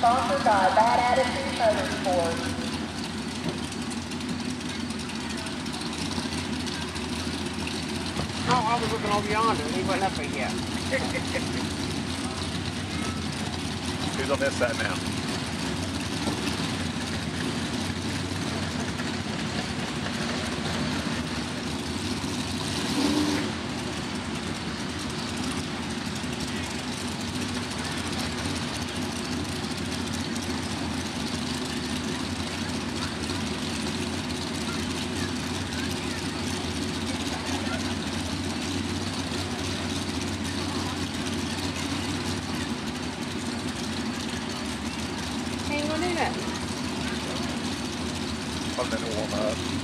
sponsored by Bad Attitude Motorsports. Oh, I was looking over yonder and he wasn't up there yet. Who's on this side now? Ain't gonna do that. I'm gonna warm up.